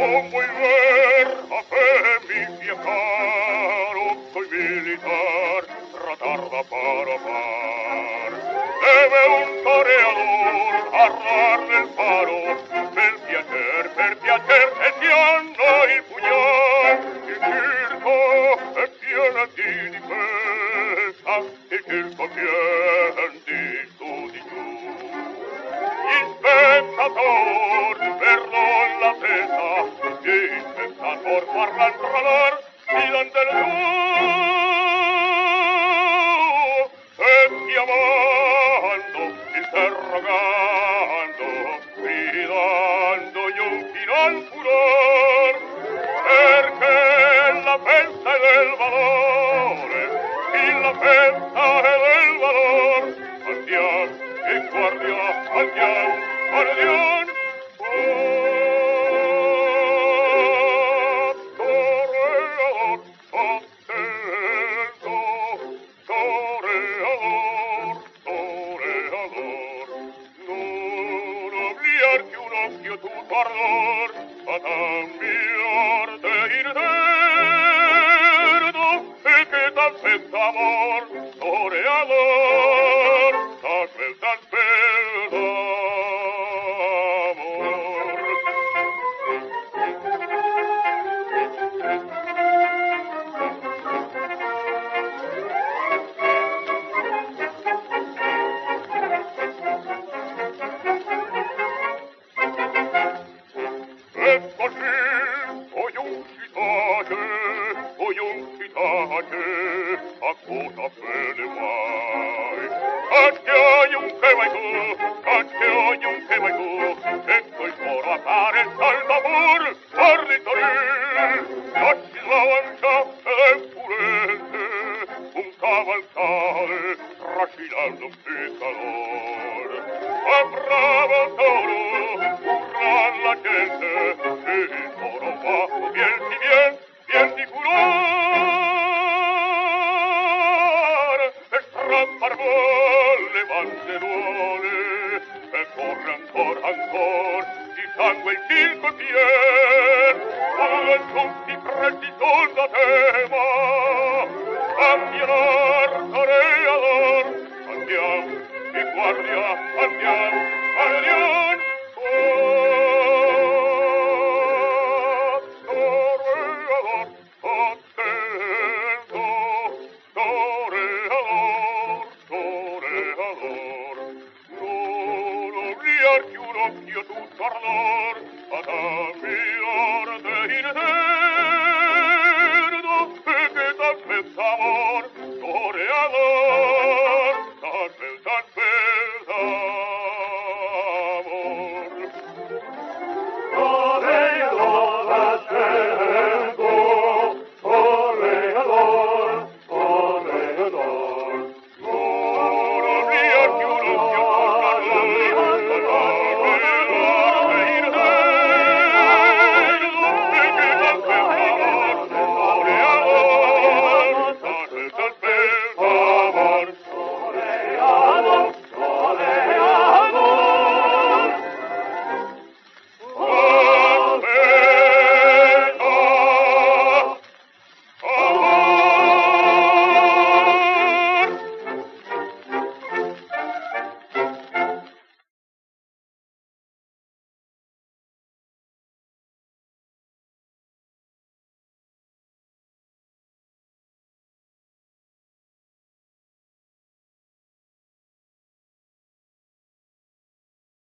non vuoi ver a fe mi sia caro, coi militar tratar par a par. Deve un toreador armar del faro, per piacer, e si hanno il pugnal. Il circo è pieno di festa, il circo pien di su di giù. Gli spettatori per non la testa, gli spettatori parlan tralar, filan del giù, e chiamando, interrogando, gridando fino al furor, perché la festa è del valore, e la festa è del valor. Andiamo in guardia, andiamo, andiamo. Toreador, attento, toreador, toreador, non obliar che un occhio tu guardor, a cambiar de interno, e che t'aspetta amor, toreador, t'aspetta amor. E così, voi un citate, a cosa bene vai? A che che vai tu, e coi coro a fare il salvamor, baritones, lasci slancia e purente, un cavalcare, trascinando un picador. A bravo toro, urra la gente, e il toro va, bien di furor, e strappar le banderole, e corre ancor, di sangue il circo pien, e tutti presi sul da tema, a pianar toreador, andiamo, in guardia, andiamo, andiamo, toreador, attento, toreador, toreador, non obliar che un occhio tutto ardor, ad ammirar de in te.